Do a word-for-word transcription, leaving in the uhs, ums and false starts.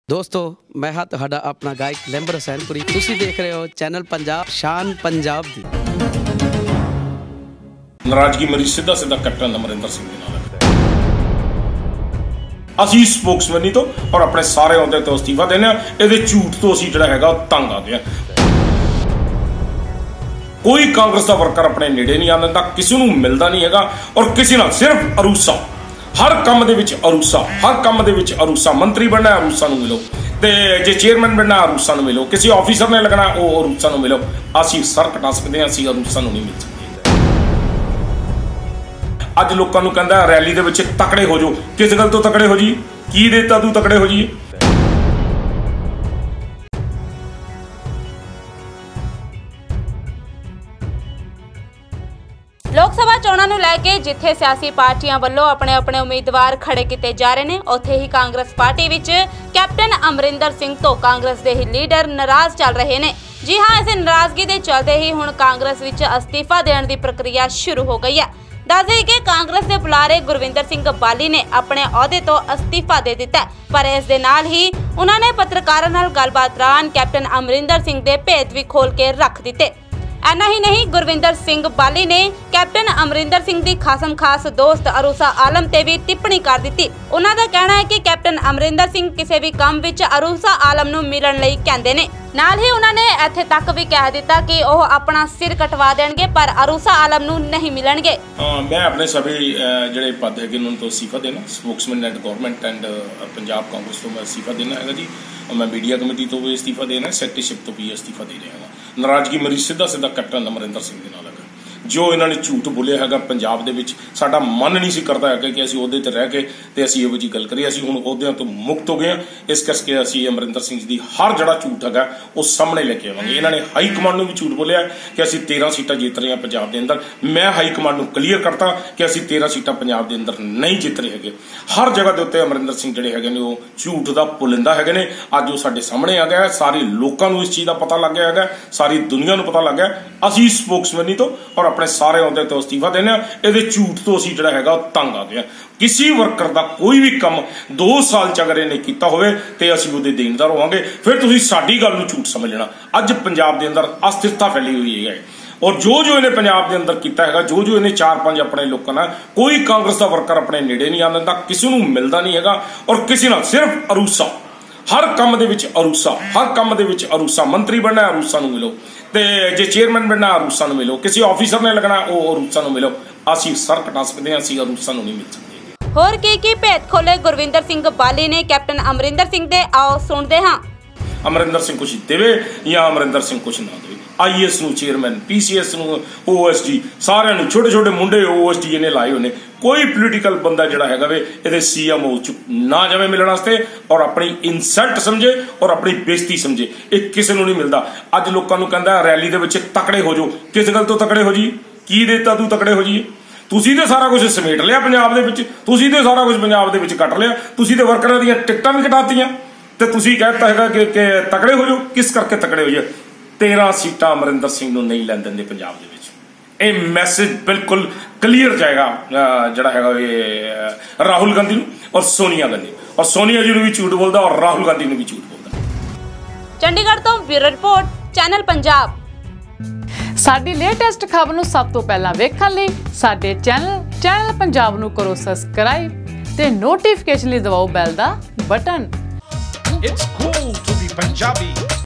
दोस्तों मैं हाँ तुहाडा अपना गायक लैंबर हुसैनपुरी तुसी देख रहे हो चैनल पंजाब शान पंजाब दी। नाराजगी मेरी सीधा सीधा कैप्टन अमरिंदर सिंह दे नाल है। असीं स्पोक्समैन नहीं तो और अपने सारे अहुदे तो अस्तीफा देने इहदे झूठ तो असीं जिहड़ा हैगा तंग आ गए। कोई कांग्रेस का वर्कर अपने नेड़े नहीं आने दिंदा, किसी नूं मिलदा नहीं हैगा और किसी नाल सिर्फ अरूसा हर काम दे विच अरूसा हर काम दे विच अरूसा। मंत्री बनना अरूसा नूं मिलो ते जे चेयरमैन बनना अरूसा नूं मिलो, किसी ऑफिसर ने लगना वो अरूसा नूं मिलो। असीं सर कटा सकते हैं, असीं अरूसा नूं नहीं मिल सकते। अज लोकां नूं कहंदा रैली दे विच तकड़े हो जाओ, किस गल तो तकड़े हो जी? की देता तू तकड़े हो जी? लोक सभा चोणां नूं लैके जिथे सियासी पार्टियां वल्लों अपने अपने उम्मीदवार खड़े किए जा रहे हैं, उत्थे ही कांग्रेस पार्टी विच कैप्टन अमरिंदर सिंह तो कांग्रेस के ही लीडर नाराज चल रहे हैं। जी हाँ, इस नाराजगी के चलते ही हुण कांग्रेस विच अस्तीफा देने की प्रक्रिया शुरू हो गई है। दस दें कि कांग्रेस के बुलारे गुरविंदर सिंह बाली ने अपने अहुदे तो अस्तीफा दे दिता, पर इस दे नाल ही उन्होंने पत्रकारां नाल गलबात दौरान कैप्टन अमरिंदर सिंह के भेद भी खोल के रख दिते। ऐना ही नहीं, गुरविंदर सिंह बाली ने कैप्टन अमरिंदर सिंह की खासम खास दोस्त अरूसा आलम ते भी टिप्पणी कर दी। उन्हां दा कहना है कि कैप्टन अमरिंदर सिंह किसी भी काम विच अरूसा आलम नूं मिलण लई कहंदे ने। नाल ही उन्होंने इत्थे तक भी कह दिता कि वह अपना सिर कटवा देंगे पर अरूसा आलम नूं नहीं मिलणगे। मैं अपने सभी जिहड़े पद है उन्होंने तो अस्तीफा देना, spokesman and government and Punjab Congress तो मैं अस्तीफा देना है जी। मैं मीडिया कमेटी तो भी अस्तीफा देना, सैक्रेटरीशिप तो भी अस्तीफा दे रहा हाँ। नाराजगी मेरी सीधा सीधा कैप्टन अमरिंदर सिंह दे नाल है। जो इन्होंने झूठ बोलिया है पंजाब दे विच, साडा मन नहीं सी करता है कि असीं ओहदे ते रह के ते असीं इहो जी गल करिए। असीं हुण ओहदियां तो मुक्त हो गए हैं, इस करके असीं अमरिंदर सिंह दी हर जिहड़ा झूठ है वो सामने लेके आवांगे। इन्होंने हाई कमांड नूं भी झूठ बोलिया कि असीं तेरह सीटां जीत रहे हैं पंजाब दे अंदर। मैं हाई कमांड नूं क्लीयर करता कि असीं तेरह सीटां पंजाब दे अंदर नहीं जीत रहे हैगे। हर जगह के उत्ते अमरिंदर सिंह जिहड़े हैगे ने वो झूठ दा पुलिंदा हैगे ने। अज वो साडे सामने आ गया है, सारे लोकां नूं इस चीज़ का पता लग गया है, सारी दुनिया नूं पता लग गया। असीं स्पोक्समैन नहीं तो और अपने सारे अहुदे तो अस्तीफा देने इहदे झूठ तो असीं जिहड़ा हैगा तंग आ गए। किसी वर्कर का कोई भी काम दो साल च अगर इन्हें कीता होवे ते असीं उहदे देनदार होवांगे, फिर तुसीं साडी गल नूं झूठ समझ लेना। अज पंजाब दे अंदर अस्थिरता फैली हुई है और जो जो इन्हें पंजाब के अंदर किया है, जो जो इन्हें चार पांच अपने लोगों ने, कोई कांग्रेस का वर्कर अपने नेड़े नहीं आने दिंदा, किसी नूं मिलदा नहीं हैगा और किसी नाल सिर्फ अरूसा हर काम दे विच अरूसा हर काम दे विच अरूसा। मंत्री बनना अरूसा नूं मिलो ते जे चेयरमैन बनना अरूसा नूं मिलो, किसी ऑफिसर ने लगना वो अरूसा नूं मिलो। असीं सर कटा सकते हैं, असीं अरूसा नूं नहीं मिल सकते। होर की की भेद खोले गुरविंदर सिंह बाली ने कैप्टन अमरिंदर सिंह दे, आओ सुनते हाँ। अमरिंदर सिंह कुछ देवे या अमरिंदर सिंह कुछ ना देवे। आई एस नूं चेयरमैन, पी सी एस नूं ओ एस डी, सारे नूं छोटे छोटे मुंडे ओ एस डी इन्हें लाए होने। कोई पोलीटिकल बंदा जिहड़ा हैगा वे इहदे सी एम ओ ना जावे मिलण वास्ते और अपनी इंसल्ट समझे और अपनी बेइज्जती समझे, एक किसी नूं नहीं मिलदा। अज लोकां नूं कहंदा रैली दे विच तकड़े हो जाओ, किस गल तो तकड़े हो जी? की देता तू तकड़े हो जी? तुसीं ते सारा कुछ समेट लिया पंजाब दे विच, तुसीं ते सारा कुछ पंजाब दे विच कट लिया, तुसीं ते वर्करां दीयां टिकटां भी कटातीआं ते तुसीं कहता हैगा कि तकड़े हो जाओ। किस करके तकड़े हो जाओ? तेरह सीटां अमरिंदर सिंह नूं नहीं लैण दिंदे पंजाब दे विच। ਇਹ ਮੈਸੇਜ ਬਿਲਕੁਲ ਕਲੀਅਰ ਜਾਏਗਾ ਜਿਹੜਾ ਹੈਗਾ ਇਹ ਰਾਹੁਲ ਗਾਂਧੀ ਨੂੰ ਔਰ ਸੋਨੀਆ ਗਾਂਧੀ ਔਰ ਸੋਨੀਆ ਜੀ ਨੂੰ ਵੀ ਝੂਠ ਬੋਲਦਾ ਔਰ ਰਾਹੁਲ ਗਾਂਧੀ ਨੂੰ ਵੀ ਝੂਠ ਬੋਲਦਾ। ਚੰਡੀਗੜ੍ਹ ਤੋਂ ਬਿਊਰੋ ਰਿਪੋਰਟ, ਚੈਨਲ ਪੰਜਾਬ। ਸਾਡੀ ਲੇਟੈਸਟ ਖਬਰ ਨੂੰ ਸਭ ਤੋਂ ਪਹਿਲਾਂ ਵੇਖਣ ਲਈ ਸਾਡੇ ਚੈਨਲ ਚੈਨਲ ਪੰਜਾਬ ਨੂੰ ਕਰੋ ਸਬਸਕ੍ਰਾਈਬ ਤੇ ਨੋਟੀਫਿਕੇਸ਼ਨ ਲਈ ਦਬਾਓ ਬੈਲ ਦਾ button. It's cool to be Punjabi.